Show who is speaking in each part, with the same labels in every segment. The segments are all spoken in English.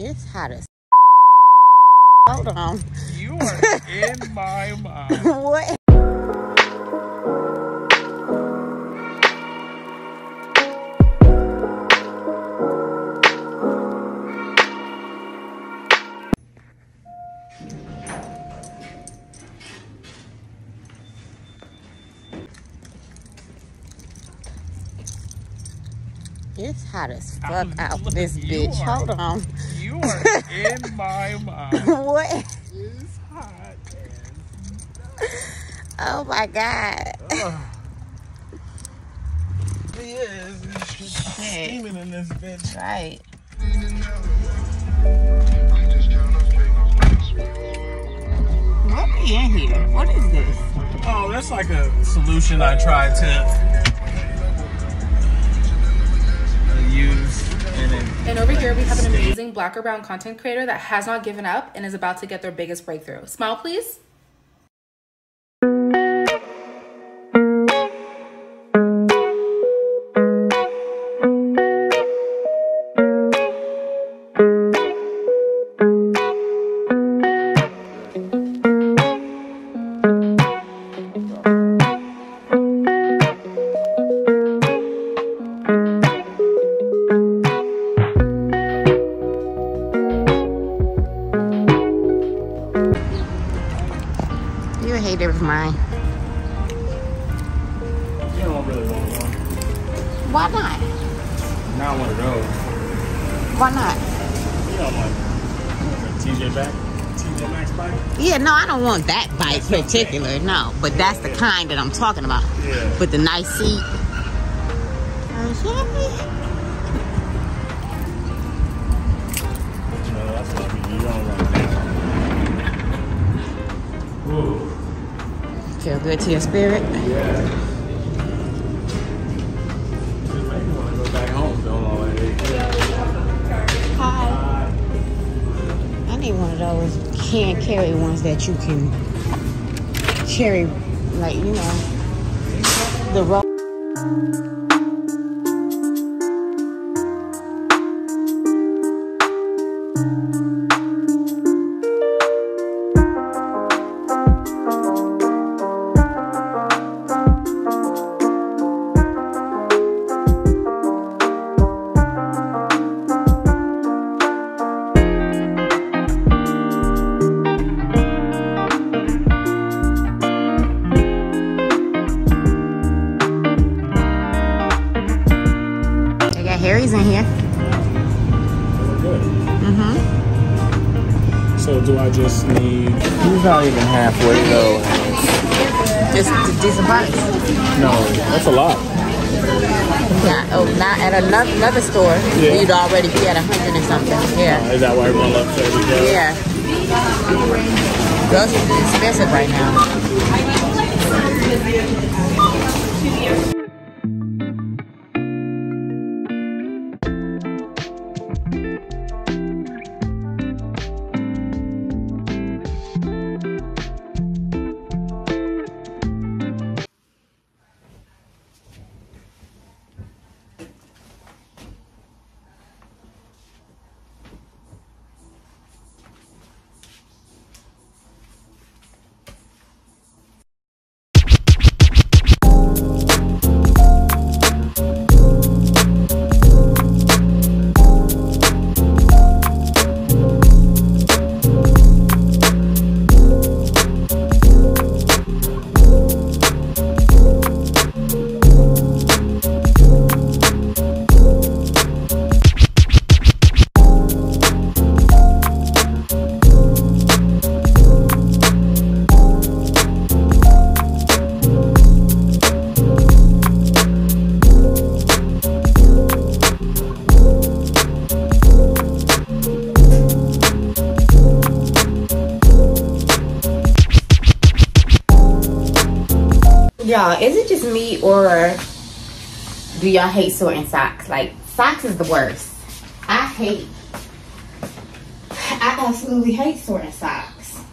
Speaker 1: It's hot as hold on.
Speaker 2: You are in my mind.
Speaker 1: What? It's hot as fuck out this bitch. Hold on.
Speaker 2: You are in my mind.
Speaker 1: What?
Speaker 2: It's hot.
Speaker 1: Oh my god.
Speaker 2: Yes, it's steaming in this bitch.
Speaker 1: Right. What be in here? What is this?
Speaker 2: Oh, that's like a solution I tried to use.
Speaker 3: And over here we have an amazing black or brown content creator that has not given up and is about to get their biggest breakthrough. Smile, please.
Speaker 1: You a hater of mine.
Speaker 2: You don't really want one.
Speaker 1: Why not?
Speaker 2: Not one of those.
Speaker 1: Why not?
Speaker 2: You don't want TJ back? TJ Maxx bike?
Speaker 1: Yeah, no, I don't want that bike particular, no. But that's the kind that I'm talking about.
Speaker 2: Yeah.
Speaker 1: With the nice seat.
Speaker 2: No, that's what I mean. You don't want that. Ooh.
Speaker 1: Feel good to your spirit?
Speaker 2: Yeah. Just make me want to go back home, don't already.
Speaker 1: Hi. I need one of those can carry ones that you can carry, like, you know, the road. Harry's in here.
Speaker 2: Good.
Speaker 1: Mm-hmm.
Speaker 2: So do I just need... He's not even halfway though.
Speaker 1: Just a decent price.
Speaker 2: No, that's a lot.
Speaker 1: Not at another store.
Speaker 2: Yeah.
Speaker 1: You'd already be at 100 and something. Yeah.
Speaker 2: Is that why everyone loves Trader Joe's?
Speaker 1: Yeah. Groceries are expensive right now. Y'all, is it just me or do y'all hate sorting socks? Like, socks is the worst. I absolutely hate sorting socks.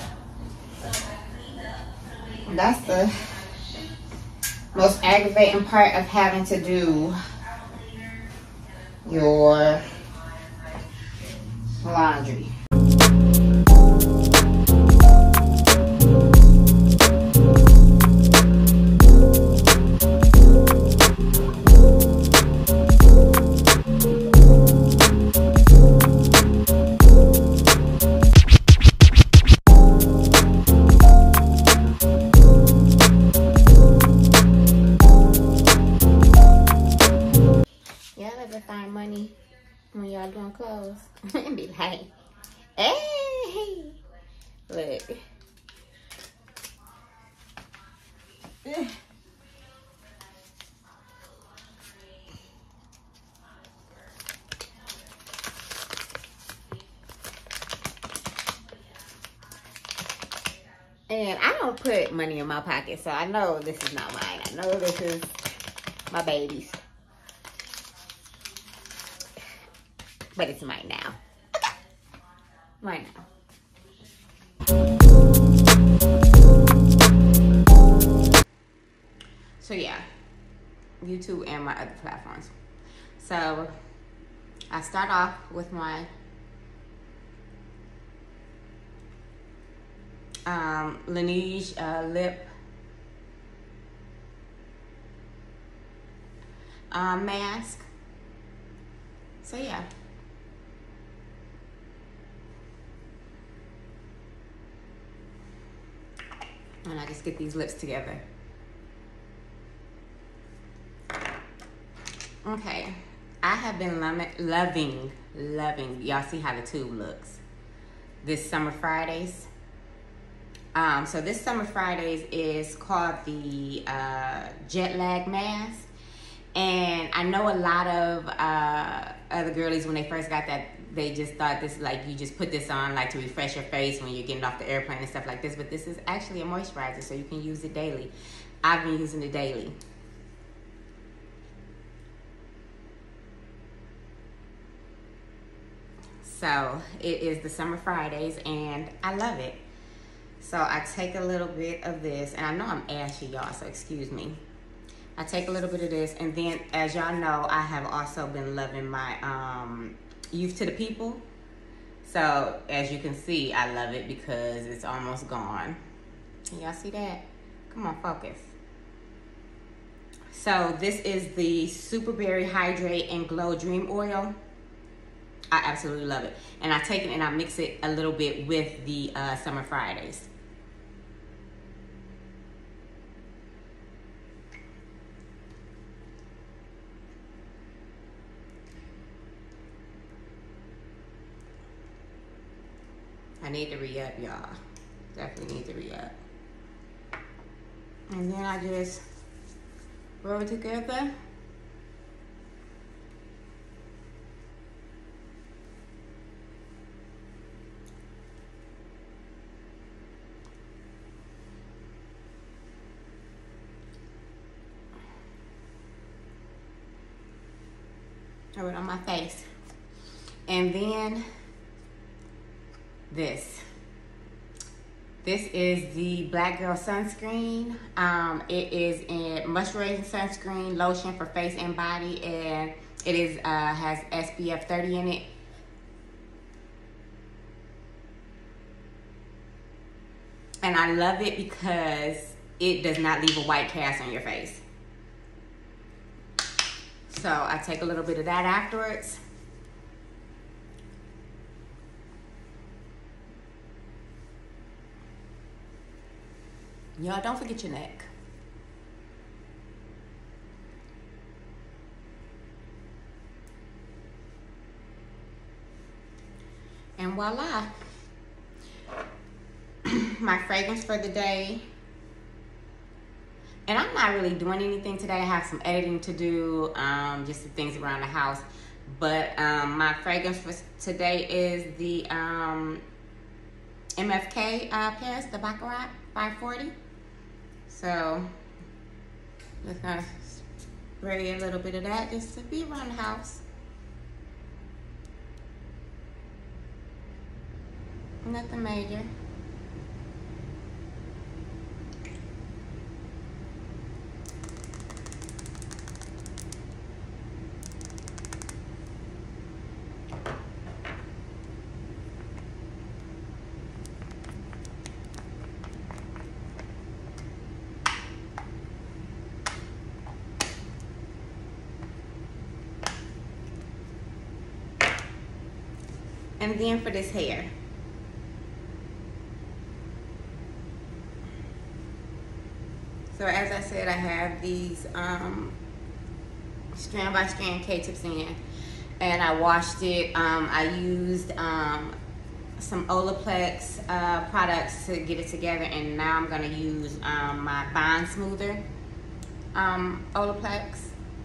Speaker 1: That's the most aggravating part of having to do your laundry. Find money when y'all doing clothes and be like, hey, look. And I don't put money in my pocket, so I know this is not mine. I know this is my baby's. But it's mine now. Okay. Mine now. So yeah, YouTube and my other platforms. So I start off with my Laneige lip mask. So yeah. And I just get these lips together. Okay, I have been loving, y'all see how the tube looks. This Summer Fridays. So this Summer Fridays is called the Jet Lag Mask. And I know a lot of other girlies, when they first got that, they just thought this, like, you just put this on like to refresh your face when you're getting off the airplane and stuff like this. But this is actually a moisturizer, so you can use it daily. I've been using it daily. So it is the Summer Fridays and I love it. So I take a little bit of this, and I know I'm ashy, y'all, so excuse me. I take a little bit of this, and then as y'all know, I have also been loving my Youth to the People. So as you can see, I love it because it's almost gone. Can y'all see that? Come on, focus. So this is the Super Berry Hydrate and Glow Dream Oil. I absolutely love it. And I take it and I mix it a little bit with the Summer Fridays. I need to re-up, y'all. Definitely need to re-up. And then I just rub it together. I rub it on my face. And then this is the Black Girl sunscreen. It is a moisturizing sunscreen lotion for face and body, and it is has SPF 30 in it. And I love it because it does not leave a white cast on your face. So I take a little bit of that afterwards. Y'all, don't forget your neck. And voila. My fragrance for the day. And I'm not really doing anything today. I have some editing to do, just some things around the house. But my fragrance for today is the MFK Paris, the Baccarat 540. So, just gonna spray a little bit of that just to be around the house. Nothing major. And then for this hair, so as I said, I have these strand by strand K-tips in, and I washed it. I used some Olaplex products to get it together, and now I'm gonna use my Bond Smoother Olaplex.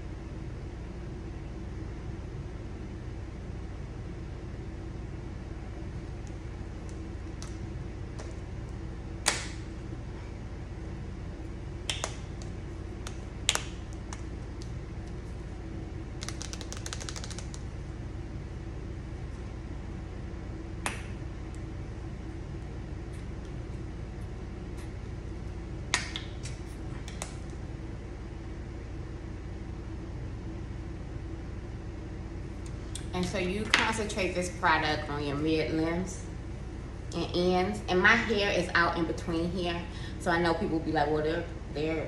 Speaker 1: And so you concentrate this product on your mid limbs and ends. And my hair is out in between here, so I know people will be like, well, they're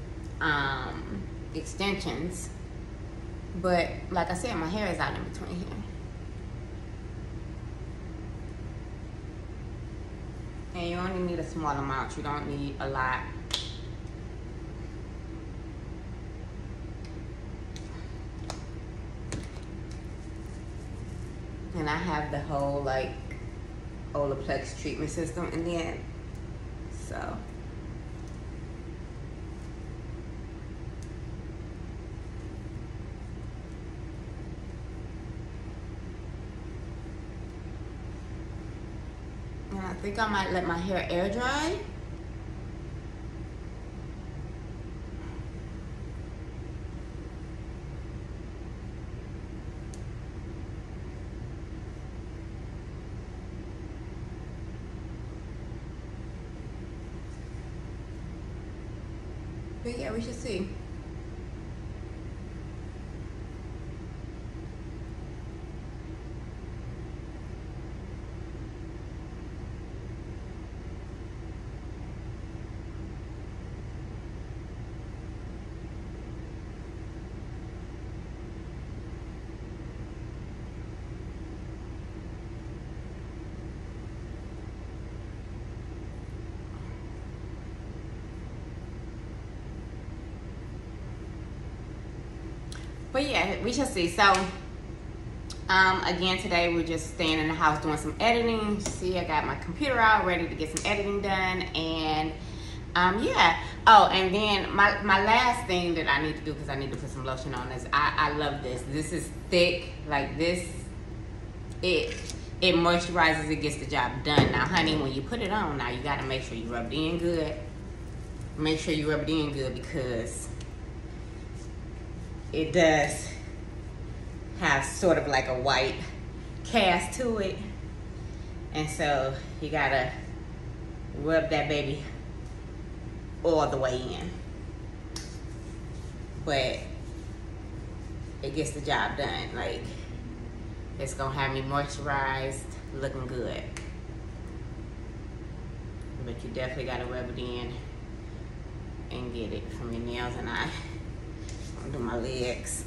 Speaker 1: extensions. But like I said, my hair is out in between here. And you only need a small amount. You don't need a lot. And I have the whole like Olaplex treatment system in the end. So and I think I might let my hair air dry. But yeah, we should see. But yeah, we shall see. So again, today we're just staying in the house doing some editing. See, I got my computer out ready to get some editing done. And yeah. Oh, and then my last thing that I need to do, because I need to put some lotion on, is I love this. This is thick, like this. It moisturizes, it gets the job done. Now honey, when you put it on, now you got to make sure you rub it in good. Make sure you rub it in good, because it does have sort of like a white cast to it. And so you gotta rub that baby all the way in. But it gets the job done. Like, it's gonna have me moisturized, looking good. But you definitely gotta rub it in and get it from your nails. And I do my legs.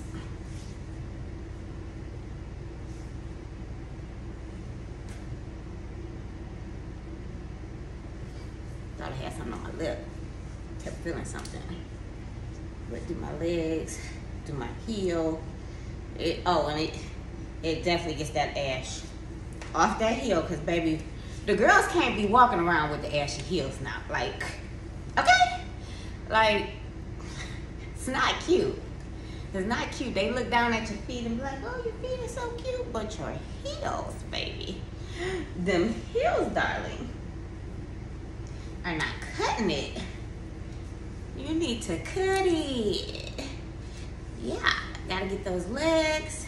Speaker 1: Thought I had something on my lip. Kept feeling something. But do my legs, do my heel. It definitely gets that ash off that heel, because baby, the girls can't be walking around with the ashy heels now. Like, okay? Like, it's not cute. It's not cute. They look down at your feet and be like, oh, your feet are so cute. But your heels, baby, them heels, darling, are not cutting it. You need to cut it. Yeah, gotta get those legs.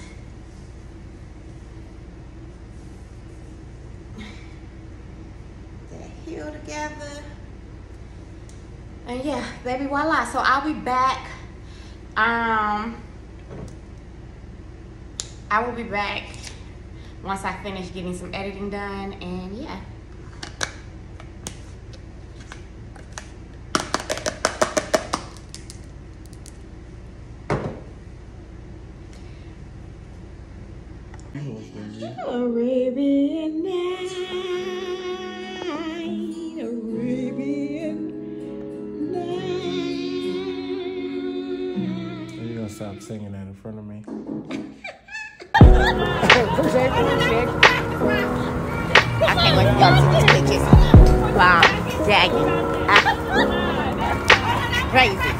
Speaker 1: That heel together. And yeah, baby, voila. So I'll be back. I will be back once I finish getting some editing done, and yeah. Arabian night, Arabian night.
Speaker 2: Are you gonna stop singing that in front of me?
Speaker 1: I can't wait for y'all to see these pictures. Wow, Jackie. Crazy.